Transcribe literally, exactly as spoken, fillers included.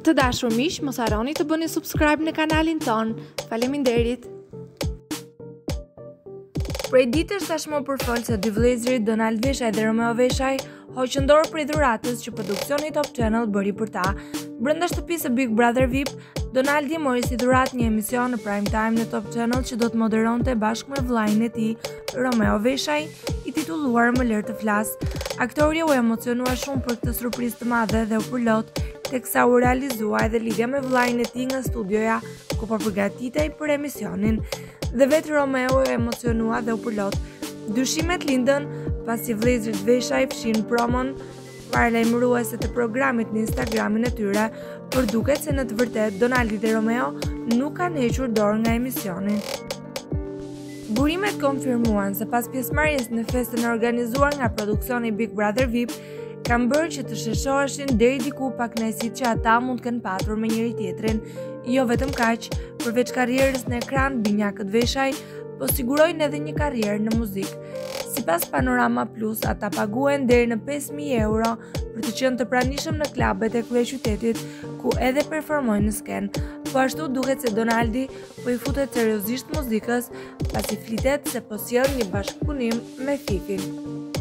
Të dashur miq, mos harroni të bëni subscribe në kanalin ton. Faleminderit. Prej ditësh tashmë përfol se dy vëllezërit Donald Veshaj dhe Romeo Veshaj hoqën dorë prej dhuratës që produksioni Top Channel bëri për ta. Brenda shtëpisë së Big Brother V I P, Donaldi mori si dhuratë një emision në prime time në Top Channel që do të moderonte bashkë me vllain e tij, Romeo Veshaj, i titulluar Më lër të flas. Aktori u emocionua shumë për këtë surprizë të madhe dhe u përlot, teksa u realizua edhe lidhja me vllain e tij nga studioja ku po përgatitej për emisionin. Dhe vetë Romeo u emocionua dhe u përlot. Dyshimet lindën pasi vëllezërit Veshaj fshin promon paralajmëruese të programit në Instagramin e tyre, por duket se në të vërtetë Donaldi dhe Romeo nuk kanë hequr dorë nga emisioni. Burimet konfirmuan se pas pjesëmarrjes në festën e organizuar nga produksioni Big Brother V I P, kanë bërë që të sheshoheshin deri diku pak kënaqësitë që ata mund të kenë patur me njëri tjetrin. Jo vetëm kaq, përveç karrierës në ekran, binjakët Veshaj po sigurojnë edhe një karrierë në muzikë. Sipas Panorama Plus, ata paguhen deri në pesë mijë euro për të qenë të pranishëm në klubet e kryeqytetit, ku edhe performojnë në skenë. Po ashtu duket se Donaldi po i futet seriozisht muzikës, pasi flitet se po sjell një bashkëpunim me Fifin.